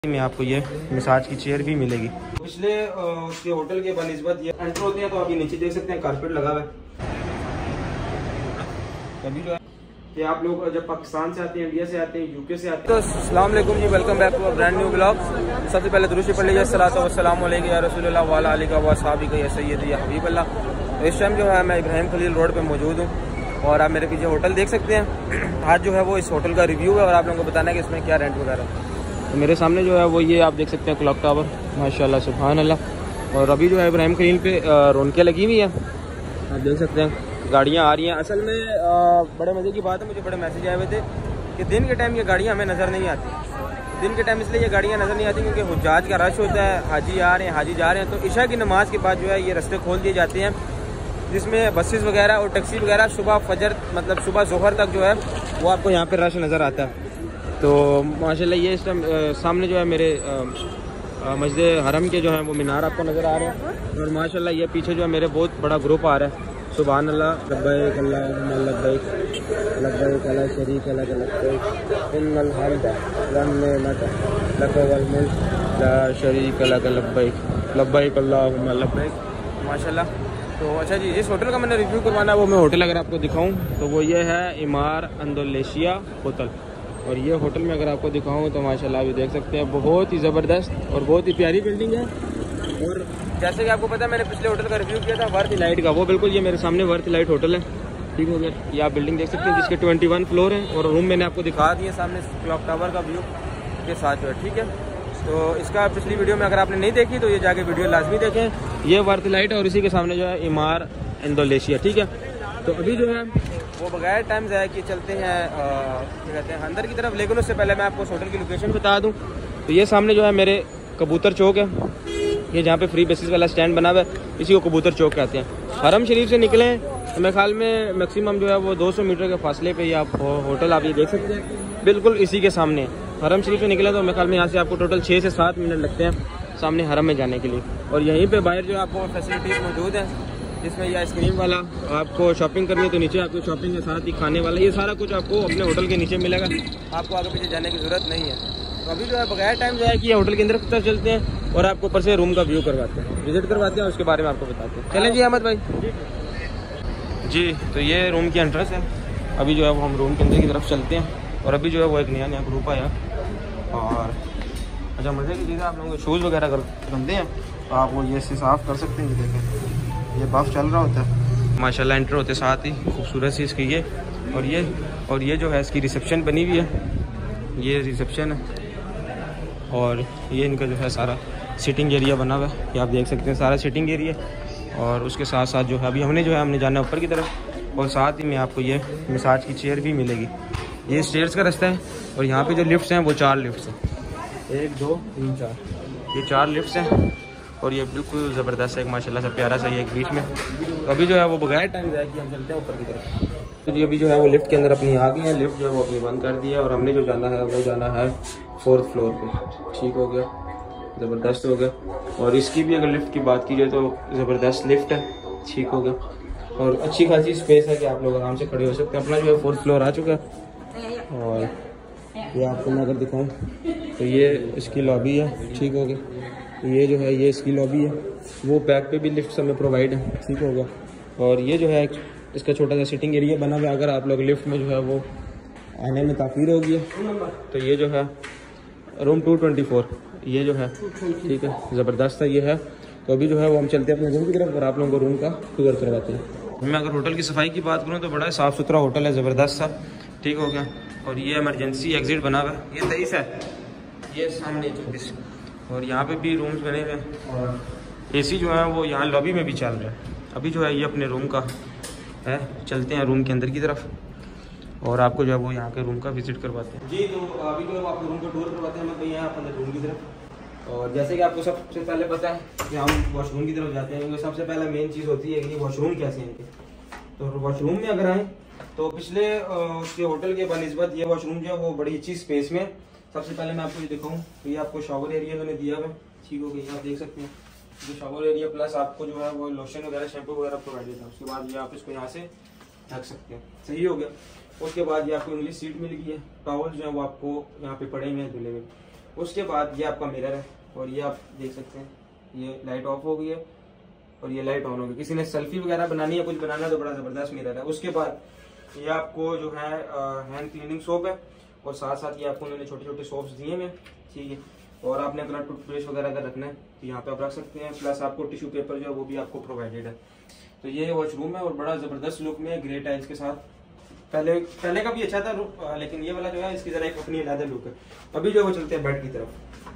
में आपको ये मसाज की चेयर भी मिलेगी। पिछले उसके होटल के बनिस्बत ये एंटर होते हैं तो आप ये नीचे देख सकते हैं कारपेट लगा हुआ है। अभी जो है कि आप लोग जब पाकिस्तान से आते हैं, इंडिया से आते हैं, यूके से आते हैं। तो अस्सलाम वालेकुम जी, welcome back to a brand new blog. सबसे पहले दुरूद पढ़ लीजिए, सलातो वस्सलामु अलैका या रसूलुल्लाह व अला आलिका व अस्हाबिका या सय्यदी या हबीबल्लाह। तो इस टाइम जो है मैं इब्राहिम खलील रोड पे मौजूद हूँ और आप मेरे पीछे होटल देख सकते हैं। आज जो है वो इस होटल का रिव्यू है और आप लोगों को बताना है कि इसमें क्या रेंट वगैरह है। तो मेरे सामने जो है वो ये आप देख सकते हैं क्लॉक टावर, माशाल्लाह सुभान अल्लाह। और अभी जो है इब्राहिम खलील पे रौनकें लगी हुई हैं, आप देख सकते हैं गाड़ियाँ आ रही हैं। असल में बड़े मज़े की बात है, मुझे बड़े मैसेज आए हुए थे कि दिन के टाइम ये गाड़ियाँ हमें नज़र नहीं आती। दिन के टाइम इसलिए ये गाड़ियाँ नज़र नहीं आती क्योंकि हुज्जाज का रश होता है, हाजी आ रहे हैं, हाजी जा रहे हैं। तो इशा की नमाज़ के बाद जो है ये रास्ते खोल दिए जाते हैं, जिसमें बसेस वगैरह और टैक्सी वगैरह सुबह फजर मतलब सुबह ज़ोहर तक जो है वो आपको यहाँ पर रश नज़र आता है। तो माशाल्लाह ये इस टाइम सामने जो है मेरे मस्जिद हरम के जो है वो मीनार आपको नज़र आ रहे हैं। और माशाल्लाह ये पीछे जो है मेरे बहुत बड़ा ग्रुप आ रहा है। सुभान अल्लाह, लब्बैक अल्लाहुम्मा लब्बैक, लब्बैक ला शरीक लक लब्बैक, इन्नल हम्दा वन निअमत लक वल मुल्क ला शरीक लक लब्बैक, लब्बैक अल्लाहुम्मा लब्बैक। माशाल्लाह। तो अच्छा जी, जिस होटल का मैंने रिव्यू करवाना है वो मैं होटल अगर आपको दिखाऊं तो वो ये है इमार अंदोनेशिया होटल। और ये होटल में अगर आपको दिखाऊं तो माशाल्लाह भी देख सकते हैं बहुत ही ज़बरदस्त और बहुत ही प्यारी बिल्डिंग है। और जैसे कि आपको पता है मैंने पिछले होटल का रिव्यू किया था वर्थ लाइट का, वो बिल्कुल ये मेरे सामने वर्थ लाइट होटल है। ठीक हो गया, ये आप बिल्डिंग देख सकते हैं जिसके 21 फ्लोर हैं और रूम मैंने आपको दिखा दिए सामने क्लॉक टावर का व्यू के साथ जो है। ठीक है, तो इसका पिछली वीडियो में अगर आपने नहीं देखी तो ये जाके वीडियो लाजमी देखें। ये वर्थ लाइट है और इसी के सामने जो है इमार इंडोनेशिया। ठीक है, तो अभी जो है वो बगैर टाइम ज़ाया कि चलते हैं क्या कहते हैं अंदर की तरफ। लेकिन उससे पहले मैं आपको होटल की लोकेशन बता दूं तो ये सामने जो है मेरे कबूतर चौक है, ये जहाँ पे फ्री बेसिस वाला स्टैंड बना हुआ है, इसी को कबूतर चौक कहते हैं। हरम शरीफ से निकले तो मेरे ख्याल में मैक्सिमम जो है वो 200 मीटर के फासले पे ये आप होटल आप ये देख सकते हैं बिल्कुल इसी के सामने। हरम शरीफ से निकले तो मेरे ख्याल में यहाँ से आपको टोटल 6 से 7 मिनट लगते हैं सामने हरम में जाने के लिए। और यहीं पर बाहर जो है आपको फैसिलिटीज़ मौजूद हैं, जिसमें ये आइसक्रीम वाला, आपको शॉपिंग करनी है तो नीचे आपको शॉपिंग के साथ ही खाने वाला, ये सारा कुछ आपको अपने होटल के नीचे मिलेगा, आपको आगे पीछे जाने की ज़रूरत नहीं है। तो अभी जो है बगैर टाइम जो है कि ये होटल के अंदर की तरफ चलते हैं और आपको ऊपर से रूम का व्यू करवाते हैं, विजिट करवाते हैं, उसके बारे में आपको बताते हैं। चलें जी अहमद भाई जी। तो ये रूम की एंट्रेंस है। अभी जो है वो हम रूम के अंदर की तरफ चलते हैं और अभी जो है वो एक नया ग्रुप आया। और अच्छा मज़े की चीज़ है, आप लोगों के शूज़ वगैरह गंदे हैं तो आप वो ये से साफ़ कर सकते हैं। देखें ये बफ चल रहा होता है माशाल्लाह, एंटर होते साथ ही खूबसूरत सी इसकी ये और ये जो है इसकी रिसेप्शन बनी हुई है, ये रिसेप्शन है। और ये इनका जो है सारा सिटिंग एरिया बना हुआ है, ये आप देख सकते हैं सारा सिटिंग एरिया। और उसके साथ साथ जो है अभी हमने जाना है ऊपर की तरफ और साथ ही में आपको ये मसाज की चेयर भी मिलेगी। ये स्टेयर्स का रास्ता है और यहाँ पे जो लिफ्ट्स हैं वो 4 लिफ्ट्स हैं, 1 2 3 4, ये 4 लिफ्ट्स हैं। और ये बिल्कुल ज़बरदस्त है, एक माशाल्लाह से प्यारा सा ये एक बीच में। तो अभी जो है वो बगैर टाइम जाए कि हम चलते हैं ऊपर की तरफ। तो जी अभी जो है वो लिफ्ट के अंदर अपनी आ गई है, लिफ्ट जो है वो अपनी बंद कर दी है और हमने जो जाना है वो जाना है 4th फ्लोर पे। ठीक हो गया, ज़बरदस्त हो गया। और इसकी भी अगर लिफ्ट की बात की जाए तो ज़बरदस्त लिफ्ट है, ठीक हो गया। और अच्छी खासी स्पेस है कि आप लोग आराम से खड़े हो सकते हैं। अपना जो है 4th फ्लोर आ चुका है और ये आपको मैं अगर दिखाऊँ तो ये इसकी लॉबी है। ठीक हो गया, ये जो है ये इसकी लॉबी है, वो बैक पे भी लिफ्ट हमें प्रोवाइड है। ठीक होगा, और ये जो है इसका छोटा सा सिटिंग एरिया बना हुआ है। अगर आप लोग लिफ्ट में जो है वो आने में ताख़ीर होगी तो ये जो है रूम 224 ये जो है, ठीक है, ज़बरदस्त है ये है। तो अभी जो है वो हम चलते हैं अपने रूम की तरफ और आप लोगों को रूम का टूर करवाते हैं। मैं अगर होटल की सफाई की बात करूँ तो बड़ा साफ़ सुथरा होटल है, ज़बरदस्त सा। ठीक हो गया, और ये इमरजेंसी एग्ज़िट बना हुआ है, ये 23 है, ये सामने 24। और यहाँ पे भी रूम्स बने हुए हैं और एसी जो है वो यहाँ लॉबी में भी चल रहा है। अभी जो है ये अपने रूम का है, चलते हैं रूम के अंदर की तरफ और आपको जो है वो यहाँ के रूम का विजिट करवाते हैं जी। तो अभी जो है आपको रूम का टूर करवाते हैं, मैं भाई यहाँ अंदर रूम की तरफ। और जैसे कि आपको सबसे पहले पता है कि हम वॉशरूम की तरफ जाते हैं, क्योंकि सबसे पहले मेन चीज़ होती है कि वॉशरूम कैसे हैं इनके। तो वॉशरूम में अगर आएँ तो पिछले उसके होटल के बनिस्बत ये वॉशरूम जो है वो बड़ी अच्छी स्पेस में। सबसे पहले मैं आपको ये दिखाऊं तो ये आपको शावर एरिया मैंने दिया हुआ है। ठीक हो गया, आप देख सकते हैं जो शावर एरिया प्लस आपको जो है वो लोशन वगैरह शैम्पू वगैरह प्रोवाइडेड है। उसके बाद ये आप इसको यहाँ से ढक सकते हैं, सही हो गया। उसके बाद ये आपको इंग्लिश सीट मिल गई है, टॉवल जो है वो आपको यहाँ पे पड़े हुए हैं धुले हुए। उसके बाद ये आपका मिरर है और ये आप देख सकते हैं ये लाइट ऑफ हो गई है और ये लाइट ऑन हो गई। किसी ने सेल्फी वगैरह बनानी है, कुछ बनाना है तो बड़ा ज़बरदस्त मिरर है। उसके बाद ये आपको जो है हैंड क्लीनिंग सोप है और साथ साथ ये आपको उन्होंने छोटे छोटे सोप्स दिए हैं, ठीक है। और आपने अपना टूथपेस्ट वगैरह अगर रखना है तो यहाँ पे आप रख सकते हैं, प्लस आपको टिश्यू पेपर जो है वो भी आपको प्रोवाइडेड है। तो ये वॉशरूम है और बड़ा ज़बरदस्त लुक में ग्रे टाइल्स के साथ। पहले का भी अच्छा था लेकिन ये वाला जो है इसकी जरा एक अपनी अलग लुक है। अभी जो वो चलते हैं बेड की तरफ।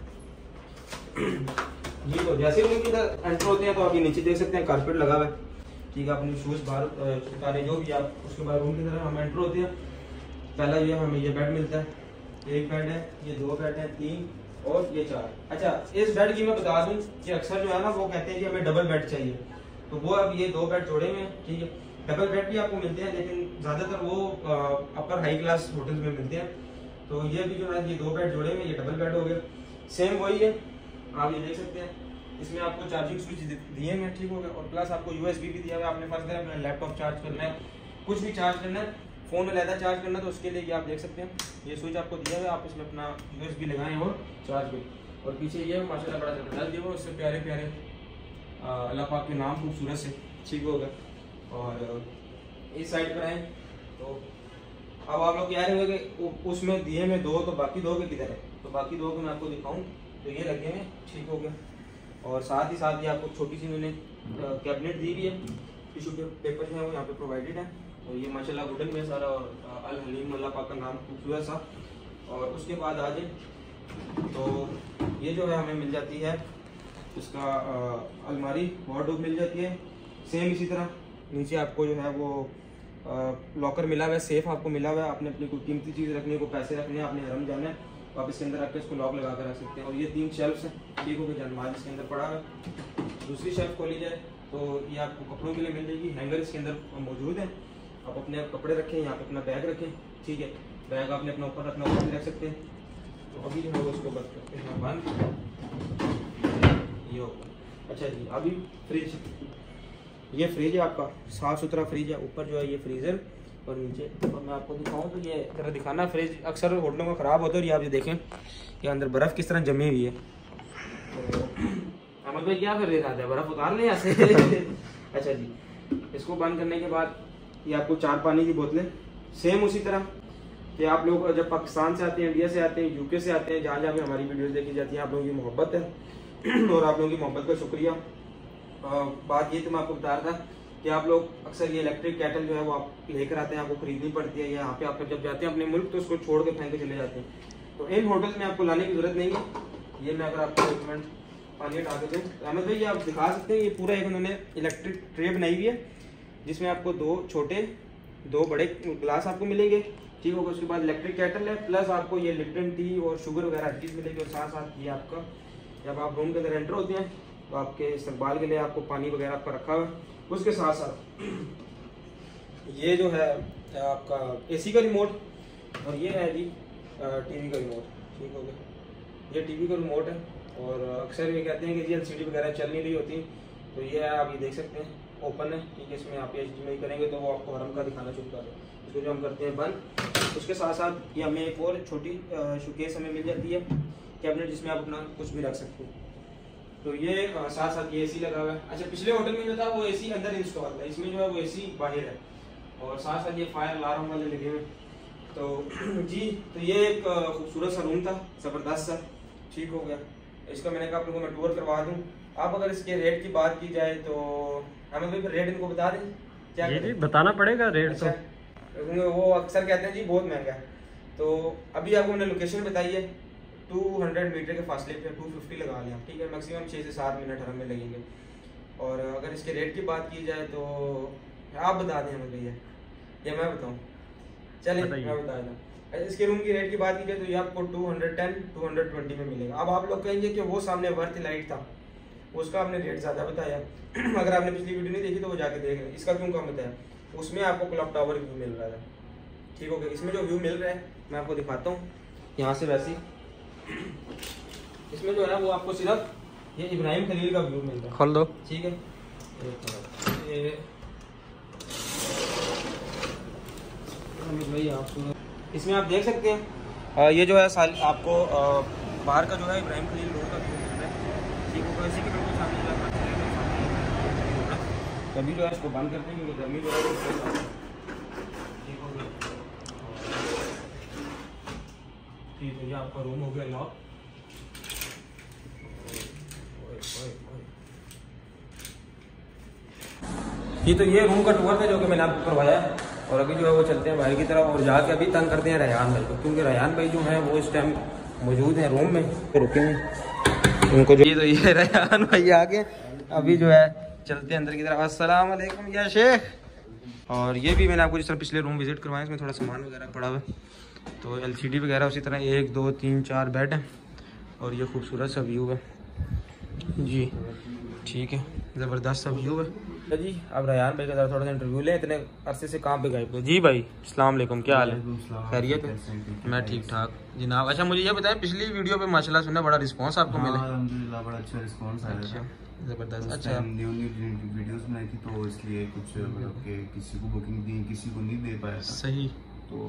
जी तो जैसे रूम की तरफ एंटर होते हैं तो आप ये नीचे देख सकते हैं कारपेट लगा हुआ है, ठीक है। अपनी शूज बाहर उतारे जो भी आप, उसके बाद रूम की तरफ हम एंटर होते हैं। पहला ये हमें ये बेड मिलता है, एक बेड है, ये दो बेड है, 3 और ये 4। अच्छा इस बेड की मैं बता दूं कि अक्सर जो है ना वो कहते हैं कि हमें डबल बेड चाहिए, तो वो अब ये 2 बेड जोड़े हुए हैं, ठीक है। डबल बेड भी आपको मिलते हैं लेकिन ज्यादातर वो अपर हाई क्लास होटल्स में मिलते हैं। तो ये भी जो है ये 2 बेड जोड़े हुए, ये डबल बेड हो गया। सेम वही है, आप ये देख सकते हैं। इसमें आपको चार्जिंग स्विच दिए हैं, ठीक हो गया। और प्लस आपको USB भी दिया हुआ है, आपने फर्स्ट है अपना लैपटॉप चार्ज करना है, कुछ भी चार्ज करना है, फोन में लैदा चार्ज करना है तो उसके लिए ये आप देख सकते हैं ये स्विच आपको दिया हुआ है, आप इसमें अपना USB लगाएं और चार्ज करें। और पीछे ये माशाल्लाह बड़ा जबरदस्त दिया हुआ है, उससे प्यारे प्यारे अल्लाह पाक के नाम खूबसूरत से, ठीक हो गया। और इस साइड पर आए तो अब आप लोग कह रहे होंगे कि उसमें दिए में 2 तो बाकी 2 के किधर है, तो बाकी 2 को मैं आपको दिखाऊं तो ये लगे हैं, ठीक हो गया। और साथ ही साथ ये आपको छोटी सी उन्होंने कैबिनेट दी हुई है, टिश्यू पेपर जो है वो यहाँ पे प्रोवाइडेड है। और ये माशाल्लाह वुडन में सारा और अल हलीम अल्लाह पाक का नाम खूबसूरत सा। और उसके बाद आ जाए तो ये जो है हमें मिल जाती है इसका अलमारी वार्डरोब मिल जाती है। सेम इसी तरह नीचे आपको जो है वो लॉकर मिला हुआ है, सेफ आपको मिला हुआ है। आपने अपनी कोई कीमती चीज़ रखनी को, पैसे रखने हैं, आपने हरम जाना है तो आप इसके अंदर रख के इसको लॉक लगा कर रख सकते हैं। और ये 3 शेल्फ्स हैं, ठीक हो गया, जानमाल इसके अंदर पड़ा है। दूसरी शेल्फ खोली जाए तो ये आपको कपड़ों के लिए मिल जाएगी, हैंगर इसके अंदर मौजूद है। आप अपने कपड़े रखें, यहाँ पे अपना बैग रखें, ठीक है। बैग आपने अपना ऊपर रखना, ऊपर भी रख सकते हैं। तो अभी जो है वो इसको बंद करते हैं, बंद ये होगा। अच्छा जी, अभी फ्रिज, ये फ्रिज है आपका, साफ सुथरा फ्रिज है। ऊपर जो है ये फ्रीजर और नीचे, और मैं आपको दिखाऊं तो ये जरा दिखाना, फ्रिज अक्सर होटलों में ख़राब होता है और ये आप ये देखें कि अंदर बर्फ़ किस तरह जमी हुई है। तो अहमद भाई क्या कर रहे थे, बर्फ़ उतार लें यहाँ से। अच्छा जी, इसको बंद करने के बाद ये आपको 4 पानी की बोतलें, सेम उसी तरह कि आप लोग जब पाकिस्तान से आते हैं, इंडिया से आते हैं, UK से आते हैं, जहाँ जहाँ भी हमारी वीडियोज़ देखी जाती हैं, आप लोगों की मोहब्बत है और आप लोगों की मोहब्बत का शुक्रिया। बात ये तो मैं आपको बता रहा था कि आप लोग अक्सर ये इलेक्ट्रिक कैटल जो है वो आप लेकर आते हैं, आपको खरीदनी पड़ती है। यहाँ पे आप जब जाते हैं अपने मुल्क तो उसको छोड़ के फेंक के चले जाते हैं। तो इन होटल में आपको लाने की जरूरत नहीं है। ये मैं अगर आपको रिकमेंड पानी हटा देते हैं तो अहमद भाई ये आप दिखा सकते हैं, ये पूरा एक उन्होंने इलेक्ट्रिक ट्रे बनाई हुई है जिसमें आपको 2 छोटे 2 बड़े ग्लास आपको मिलेंगे, ठीक होगा। उसके बाद इलेक्ट्रिक कैटल है, प्लस आपको ये लिप्टन टी और शुगर वगैरह हर चीज़ मिलेगी। और साथ साथ ये आपका जब आप रूम के अंदर एंटर होते हैं तो आपके इस्तकबाल के लिए आपको पानी वगैरह आपका रखा हुआ है। उसके साथ साथ ये जो है आपका AC का रिमोट और ये है जी TV का रिमोट, ठीक हो गया। ये TV का रिमोट है और अक्सर ये कहते हैं कि जी LCD वगैरह चल नहीं रही होती, तो ये है, आप ये देख सकते हैं ओपन है, ठीक है। इसमें आप HDMI करेंगे तो वो आपको हरम का दिखाना शुरू कर दे। इसको जो हम करते हैं बंद। उसके साथ साथ ये हमें एक और छोटी शोकेस हमें मिल जाती है, कैबिनेट, जिसमें आप अपना कुछ भी रख सकते हैं। तो ये साथ साथ ये AC लगा हुआ है। अच्छा, पिछले होटल में जो था वो AC अंदर इंस्टॉल है, इसमें जो है वो AC बाहर है। और साथ साथ ये फायर अलार्म वाले लगे हुए। तो जी, तो ये एक खूबसूरत सा रूम था, ज़बरदस्त सा, ठीक हो गया। इसका मैंने कहा आप लोगों को मैं टूर करवा दूँ। आप अगर इसके रेट की बात की जाए तो हमें भाई फिर रेट इनको बता दें, क्या जी बताना पड़ेगा रेट। अच्छा, तो वो अक्सर कहते हैं जी बहुत महंगा है। तो अभी आपको मैंने लोकेशन बताई है, 200 मीटर के फासले पे 250 लगा लिया, ठीक है। मैक्सिमम 6 से 7 मिनट हरम में लगेंगे। और अगर इसके रेट की बात की जाए तो आप बता दें हमें भैया या मैं बताऊं? चलिए मैं बता दूँ। इसके रूम की रेट की बात की जाए तो ये आपको 210 220 में मिलेगा। अब आप लोग कहेंगे कि वो सामने वर्थ लाइट था, उसका आपने रेट ज़्यादा बताया। अगर आपने पिछली वीडियो नहीं देखी तो वो जाके देख लें, इसका क्यों कम बताया। उसमें आपको क्लॉक टावर व्यू मिल रहा है, ठीक हो गया। इसमें जो व्यू मिल रहा है मैं आपको दिखाता हूँ यहाँ से। वैसे इसमें जो है वो आपको सिर्फ ये इब्राहिम खलील का व्यू मिल रहा है, खोल दो, ठीक है। भाई आप इसमें आप देख सकते हैं ये जो है आपको बाहर का जो है इब्राहिम खलील रोड का व्यू मिल रहा है, ठीक होगा। इसी के बिल्कुल सामने जो है कभी जो है इसको बंद करते हैं क्योंकि गर्मी जो है ठीक हो गया। ठीक है, ये आपका रूम हो गया लॉक। ये तो ये रूम का टूर था जो कि मैंने आपको करवाया है, और अभी जो है वो चलते हैं बाहर की तरफ और जाके अभी तंग करते हैं रेहान भाई को, क्योंकि रेहान भाई जो है वो इस टाइम मौजूद हैं रूम में, तो रुकेंगे उनको जो। तो ये रेहान भाई आगे अभी जो है चलते हैं अंदर की तरफ। अस्सलाम वालेकुम या शेख। और ये भी मैंने आपको जिस तरह पिछले रूम विजिट करवाया, इसमें थोड़ा सामान वगैरह पड़ा हुआ है, तो LCD वगैरह उसी तरह 1 2 3 4 बेड हैं, और ये खूबसूरत सा व्यू है जी। ठीक है, ज़बरदस्त सा व्यू है जी। अब रेहान भाई का थोड़ा सा इंटरव्यू लें, इतने अरसे से कहाँ पे गए थे जी भाई। अस्सलाम वालेकुम, क्या हाल है, खैरियत है? मैं ठीक ठाक जनाब। अच्छा मुझे ये बताएं, पिछली वीडियो पे माशाल्लाह सुना बड़ा रिस्पांस आपको मिला? अल्हम्दुलिल्लाह बड़ा अच्छा रिस्पांस आया। अच्छा ज़बरदस्त। अच्छा न्यू वीडियोस बनाई थी तो इसलिए कुछ मतलब कि किसी को बुकिंग दी, किसी को नहीं दे पाया था। सही। तो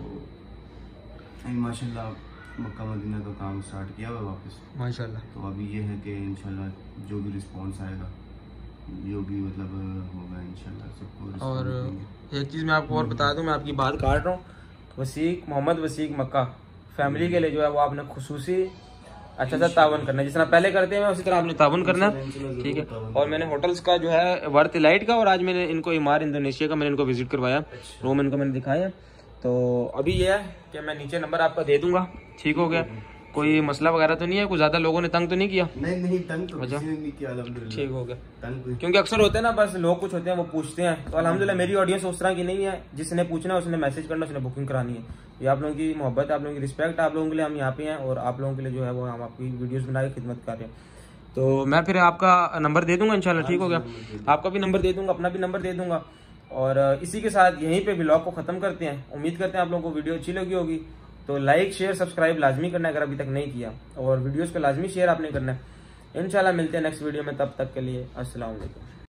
माशाल्लाह मक्का मदीना का काम स्टार्ट किया हुआ वापस माशाल्लाह। तो अभी ये है कि इंशाल्लाह जो भी रिस्पांस आएगा, जो भी मतलब होगा इंशाल्लाह सबको। और एक चीज़ मैं आपको और बता दूं, मैं आपकी बात काट रहा हूँ, वसीक मोहम्मद वसीक मक्का फैमिली के लिए जो है वो आपने खुसूसी अच्छा सा तावन करना है, जिस तरह पहले करते हैं उसी तरह आपने तावन करना है, ठीक है। और मैंने होटल्स का जो है वर्थ इलाइट का, और आज मैंने इनको इमार इंडोनेशिया का मैंने इनको विजिट करवाया, रूम इनको मैंने दिखाया। तो अभी ये है कि मैं नीचे नंबर आपका दे दूंगा, ठीक हो गया, कोई मसला वगैरह तो नहीं है, कुछ ज्यादा लोगों ने तंग तो नहीं किया? नहीं तंग तो किसी ने नहीं किया अल्हम्दुलिल्लाह, ठीक हो गया। क्योंकि अक्सर होते हैं ना, बस लोग कुछ होते हैं वो पूछते हैं, तो अल्हम्दुलिल्लाह मेरी ऑडियंस उस तरह की नहीं है, जिसने पूछना है उसने मैसेज करना, उसने बुकिंग करानी है। ये आप लोगों की मोहब्बत, आप लोगों की रिस्पेक्ट, आप लोगों के लिए हम यहाँ पे हैं, और आप लोगों के लिए जो है वो हम आपकी वीडियोस बना के खिदमत कर रहे हैं। तो मैं फिर आपका नंबर दे दूंगा इंशाल्लाह, ठीक हो गया। आपका भी नंबर दे दूंगा, अपना भी नंबर दे दूंगा, और इसी के साथ यहीं पे व्लॉग को खत्म करते हैं। उम्मीद करते हैं आप लोगों को वीडियो अच्छी लगी होगी, तो लाइक शेयर सब्सक्राइब लाजमी करना है अगर अभी तक नहीं किया, और वीडियोस को लाजमी शेयर आपने करना है। इंशाल्लाह मिलते हैं नेक्स्ट वीडियो में, तब तक के लिए अस्सलाम वालेकुम।